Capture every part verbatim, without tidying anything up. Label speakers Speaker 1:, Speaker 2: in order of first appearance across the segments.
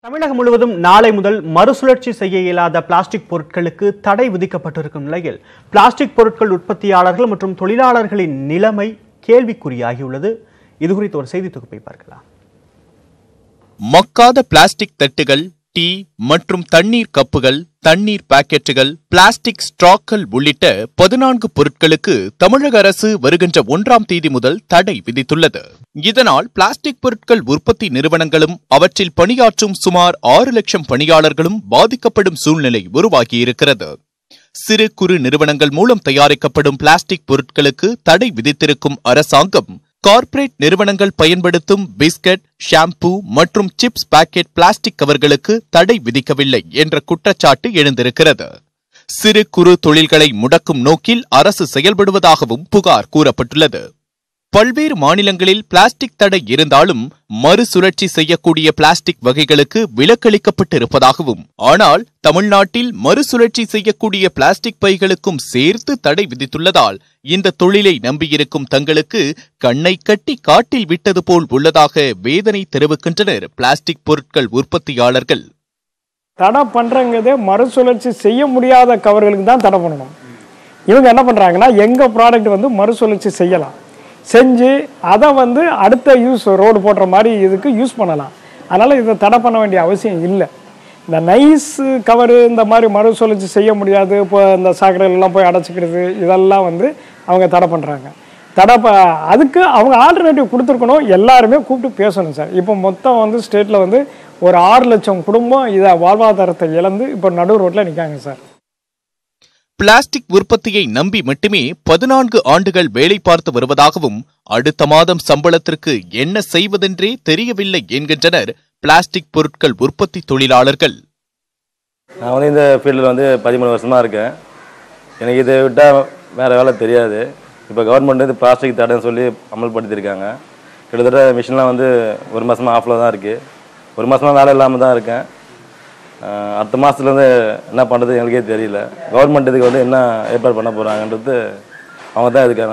Speaker 1: தமிழகம் முழுவதும் நாளை முதல் மறுசுழற்சி செய்ய இயலாத பிளாஸ்டிக் பொருட்களுக்கு தடை விதிக்கப்பட்டிருக்கும் நிலையில் பிளாஸ்டிக் பொருட்கள் உற்பத்தியாளர்கள் மற்றும் தொழிலாளர்களின் நிலைமை கேள்விக்குறியாகியுள்ளது. இதுகுறித்து ஒரு செய்தி தொகுப்பை பார்க்கலாம்.
Speaker 2: மக்காத பிளாஸ்டிக் தட்டுகள், டீ மற்றும் தண்ணீர் கப்புகள், தண்ணீர் பாக்கெட்டுகள், பிளாஸ்டிக் ஸ்ட்ராக்கள் உள்ளிட்ட பதினான்கு பொருட்களுக்கு தமிழக அரசு வருகின்ற ஒன்றாம் தேதி முதல் தடை விதித்துள்ளது. இதனால் பிளாஸ்டிக் பொருட்கள் உற்பத்தி நிறுவனங்களும் அவற்றில் பணியாற்றும் சுமார் ஆறு லட்சம் பணியாளர்களும் பாதிக்கப்படும் சூழ்நிலை உருவாகியிருக்கிறது. சிறு குறு நிறுவனங்கள் மூலம் தயாரிக்கப்படும் பிளாஸ்டிக் பொருட்களுக்கு தடை விதித்திருக்கும் அரசாங்கம் கார்ப்பரேட் நிறுவனங்கள் பயன்படுத்தும் பிஸ்கட், ஷாம்பூ மற்றும் சிப்ஸ் பாக்கெட் பிளாஸ்டிக் கவர்களுக்கு தடை விதிக்கவில்லை என்ற குற்றச்சாட்டு எழுந்திருக்கிறது. சிறு குறு தொழில்களை முடக்கும் நோக்கில் அரசு செயல்படுவதாகவும் புகார் கூறப்பட்டுள்ளது. பல்வேறு மாநிலங்களில் பிளாஸ்டிக் தடை இருந்தாலும் மறுசுழற்சி செய்யக்கூடிய பிளாஸ்டிக் வகைகளுக்கு விலக்களிக்கப்பட்டிருப்பதாகவும், ஆனால் தமிழ்நாட்டில் மறுசுழற்சி செய்யக்கூடிய பிளாஸ்டிக் பைகளுக்கும் சேர்த்து தடை விதித்துள்ளதால் இந்த தொழிலை நம்பியிருக்கும் தங்களுக்கு கண்ணை கட்டி காட்டில் விட்டது போல் உள்ளதாக வேதனை தெரிவிக்கின்றனர் பிளாஸ்டிக் பொருட்கள் உற்பத்தியாளர்கள்.
Speaker 3: தடை பண்றதே மறுசுழற்சி செய்ய முடியாத கவர்களுக்கு தான் தடை பண்ணணும். இவங்க என்ன பண்றாங்கன்னா எங்க ப்ராடக்ட் வந்து மறுசுழற்சி செய்யலாம், செஞ்சு அதை வந்து அடுத்த யூஸ் ரோடு போடுற மாதிரி இதுக்கு யூஸ் பண்ணலாம். அதனால் இதை தடை பண்ண வேண்டிய அவசியம் இல்லை. இந்த நைஸ் கவரு இந்த மாதிரி மறுசுழற்சி செய்ய முடியாது, இப்போ இந்த சாக்கடையிலலாம் போய் அடைச்சிக்கிறது, இதெல்லாம் வந்து அவங்க தடை பண்ணுறாங்க. தடை ப அதுக்கு அவங்க ஆல்டர்னேட்டிவ் கொடுத்துருக்கணும். எல்லாருமே கூப்பிட்டு பேசணும் சார். இப்போ மொத்தம் வந்து ஸ்டேட்டில் வந்து ஒரு ஆறு லட்சம் குடும்பம் இதை வாழ்வாதாரத்தை இழந்து இப்போ நடு ரோட்டில் நிற்காங்க சார்.
Speaker 2: பிளாஸ்டிக் உற்பத்தியை நம்பி மட்டுமே பதினான்கு ஆண்டுகள் வேலை பார்த்து வருவதாகவும் அடுத்த மாதம் சம்பளத்திற்கு என்ன செய்வதென்றே தெரியவில்லை என்கின்றனர் பிளாஸ்டிக் பொருட்கள் உற்பத்தி தொழிலாளர்கள்.
Speaker 4: நான் வந்து இந்த ஃபீல்டில் வந்து பதிமூணு வருஷமாக இருக்கேன். எனக்கு இதை விட்டால் வேறு வேலை தெரியாது. இப்போ கவர்மெண்ட் வந்து பிளாஸ்டிக் தடைன்னு சொல்லி அமல்படுத்தியிருக்காங்க. கிட்டத்தட்ட மிஷின்லாம் வந்து ஒரு மாதமாக ஆஃபில் தான் இருக்குது. ஒரு மாதமாக வேலை இல்லாமல் தான் இருக்கேன். அடுத்த மாதத்துலேருந்து என்ன பண்ணுறது எங்களுக்கே தெரியல. கவர்மெண்ட் இதுக்கு வந்து என்ன ஏற்பாடு பண்ண போகிறாங்கன்றது அவங்க தான் இதுக்கான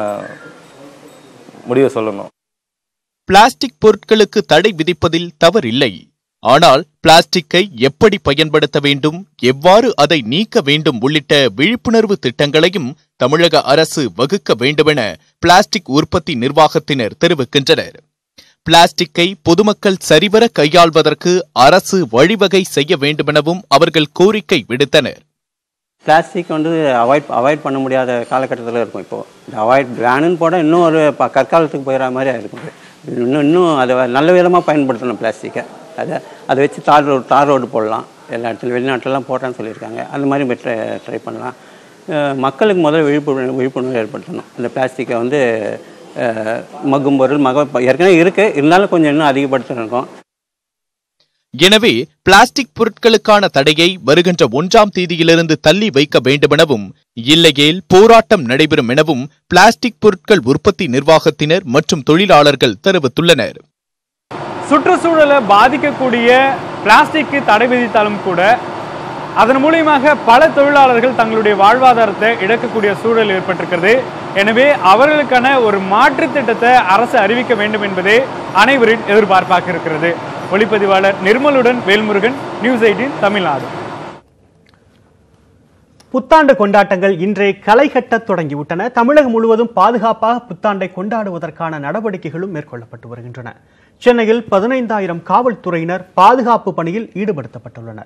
Speaker 4: முடிவை சொல்லணும்.
Speaker 2: பிளாஸ்டிக் பொருட்களுக்கு தடை விதிப்பதில் தவறில்லை. ஆனால் பிளாஸ்டிக்கை எப்படி பயன்படுத்த வேண்டும், எவ்வாறு அதை நீக்க வேண்டும் உள்ளிட்ட விழிப்புணர்வு திட்டங்களையும் தமிழக அரசு வகுக்க வேண்டுமென பிளாஸ்டிக் உற்பத்தி நிர்வாகத்தினர் தெரிவிக்கின்றனர். பிளாஸ்டிக்கை பொதுமக்கள் சரிவர கையாள்வதற்கு அரசு வழிவகை செய்ய வேண்டுமெனவும் அவர்கள் கோரிக்கை விடுத்தனர்.
Speaker 5: பிளாஸ்டிக் வந்து அவாய்ட் அவாய்ட் பண்ண முடியாத காலகட்டத்தில் இருக்கும். இப்போது இந்த அவாய்ட் வேணுன்னு போட இன்னும் ஒரு ப கற்காலத்துக்கு போயிடுற மாதிரி இருக்கும். இன்னும் இன்னும் அதை நல்ல விதமாக பயன்படுத்தணும் பிளாஸ்டிக்கை. அதை அதை வச்சு தார் ரோடு தார் ரோடு போடலாம். எல்லா இடத்துலையும் வெளிநாட்டிலலாம் போட்டான்னு சொல்லியிருக்காங்க. அந்த மாதிரி ட்ரை ட்ரை பண்ணலாம். மக்களுக்கு முதல்ல விழிப்புணர்வு விழிப்புணர்வு ஏற்படுத்தணும். இந்த பிளாஸ்டிக்கை வந்து மக்கும் பொருள் மக ஏற்கனவே இருக்கு, இருந்தாலும் கொஞ்சம் இன்னும் அதிகப்படுத்தணும்.
Speaker 2: எனவே பிளாஸ்டிக் பொருட்களுக்கான தடையை வருகின்ற ஒன்றாம் தேதியிலிருந்து தள்ளி வைக்க வேண்டுமெனவும், இல்லையேல் போராட்டம் நடைபெறும் எனவும் பிளாஸ்டிக் பொருட்கள் உற்பத்தி நிர்வாகத்தினர் மற்றும் தொழிலாளர்கள் தெரிவித்துள்ளனர்.
Speaker 6: சுற்றுச்சூழலை பாதிக்கக்கூடிய பிளாஸ்டிக்கு தடை விதித்தாலும் கூட அதன் மூலியமாக பல தொழிலாளர்கள் தங்களுடைய வாழ்வாதாரத்தை இழக்கக்கூடிய சூழல் ஏற்பட்டிருக்கிறது. எனவே அவர்களுக்கான ஒரு மாற்று திட்டத்தை அரசு அறிவிக்க வேண்டும் என்பதே அனைவரின் எதிர்பார்ப்பாக இருக்கிறது. ஒளிப்பதிவாளர் நிர்மலுடன் வேல்முருகன், நியூஸ் எய்ட்டீன் தமிழ்நாடு.
Speaker 1: புத்தாண்டு கொண்டாட்டங்கள் இன்றே களை கட்ட தொடங்கிவிட்டன. தமிழகம் முழுவதும் பாதுகாப்பாக புத்தாண்டை கொண்டாடுவதற்கான நடவடிக்கைகளும் மேற்கொள்ளப்பட்டு வருகின்றன. சென்னையில் பதினைந்தாயிரம் காவல்துறையினர் பாதுகாப்பு பணியில் ஈடுபடுத்தப்பட்டுள்ளனர்.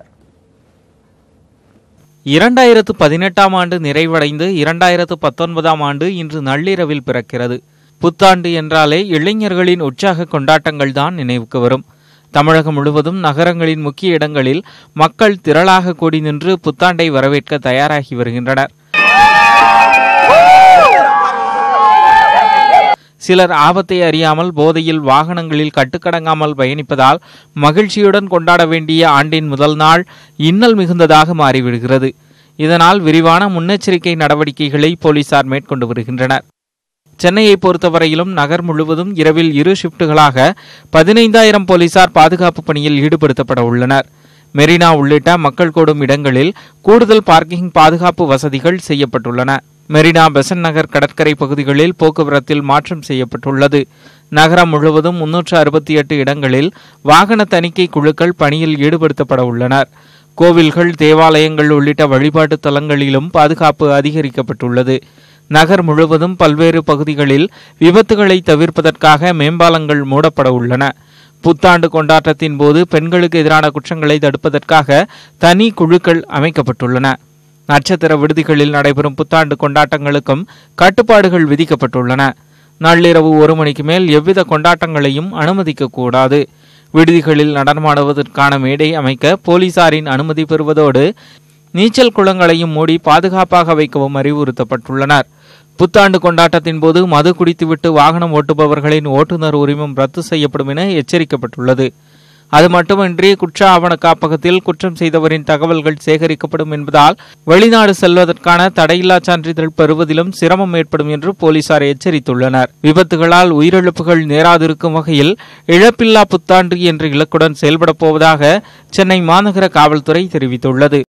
Speaker 7: இரண்டாயிரத்து பதினெட்டாம் ஆண்டு நிறைவடைந்து இரண்டாயிரத்து பத்தொன்பதாம் ஆண்டு இன்று நள்ளிரவில் பிறக்கிறது. புத்தாண்டு என்றாலே இளைஞர்களின் உற்சாக கொண்டாட்டங்கள் தான் நினைவுக்கு வரும். தமிழகம் முழுவதும் நகரங்களின் முக்கிய இடங்களில் மக்கள் திரளாக கூடி நின்று புத்தாண்டை வரவேற்க தயாராகி வருகின்றனர். சிலர் ஆபத்தை அறியாமல் போதையில் வாகனங்களில் கட்டுக்கடங்காமல் பயணிப்பதால் மகிழ்ச்சியுடன் கொண்டாட வேண்டிய ஆண்டின் முதல் நாள் இன்னல் மிகுந்ததாக மாறிவிடுகிறது. இதனால் விரிவான முன்னெச்சரிக்கை நடவடிக்கைகளை போலீசார் மேற்கொண்டு வருகின்றனர். சென்னையை பொறுத்தவரையிலும் நகர் முழுவதும் இரவில் இரு ஷிப்டுகளாக பதினைந்தாயிரம் போலீசார் பாதுகாப்பு பணியில் ஈடுபடுத்தப்பட உள்ளனர். மெரினா உள்ளிட்ட மக்கள் கூடும் இடங்களில் கூடுதல் பார்க்கிங் பாதுகாப்பு வசதிகள் செய்யப்பட்டுள்ளன. மெரினா பெசன்ட் நகர் கடற்கரை பகுதிகளில் போக்குவரத்தில் மாற்றம் செய்யப்பட்டுள்ளது. நகரம் முழுவதும் முன்னூற்று அறுபத்தி எட்டு இடங்களில் வாகன தணிக்கை குழுக்கள் பணியில் ஈடுபடுத்தப்பட உள்ளனர். கோவில்கள், தேவாலயங்கள் உள்ளிட்ட வழிபாட்டு தலங்களிலும் பாதுகாப்பு அதிகரிக்கப்பட்டுள்ளது. நகர் முழுவதும் பல்வேறு பகுதிகளில் விபத்துகளை தவிர்ப்பதற்காக மேம்பாலங்கள் மூடப்பட உள்ளன. புத்தாண்டு கொண்டாட்டத்தின் போது பெண்களுக்கு எதிரான குற்றங்களை தடுப்பதற்காக தனி குழுக்கள் அமைக்கப்பட்டுள்ளன. நட்சத்திர விடுதிகளில் நடைபெறும் புத்தாண்டு கொண்டாட்டங்களுக்கும் கட்டுப்பாடுகள் விதிக்கப்பட்டுள்ளன. நள்ளிரவு ஒரு மணிக்கு மேல் எவ்வித கொண்டாட்டங்களையும் அனுமதிக்க கூடாது. விடுதிகளில் நடனமாடுவதற்கான மேடை அமைக்க போலீசாரின் அனுமதி பெறுவதோடு நீச்சல் குளங்களையும் மூடி பாதுகாப்பாக வைக்கவும் அறிவுறுத்தப்பட்டுள்ளனர். புத்தாண்டு கொண்டாட்டத்தின் போது மது குடித்துவிட்டு வாகனம் ஓட்டுபவர்களின் ஓட்டுநர் உரிமம் ரத்து செய்யப்படும் என எச்சரிக்கப்பட்டுள்ளது. அது மட்டுமின்றி குற்ற ஆவண காப்பகத்தில் குற்றம் செய்தவரின் தகவல்கள் சேகரிக்கப்படும் என்பதால் வெளிநாடு செல்வதற்கான தடையில்லா சான்றிதழ் பெறுவதிலும் சிரமம் ஏற்படும் என்று போலீசார் எச்சரித்துள்ளனர். விபத்துகளால் உயிரிழப்புகள் நேராதிருக்கும் வகையில் இழப்பில்லா புத்தாண்டு என்ற இலக்குடன் செயல்பட போவதாக சென்னை மாநகர காவல்துறை தெரிவித்துள்ளது.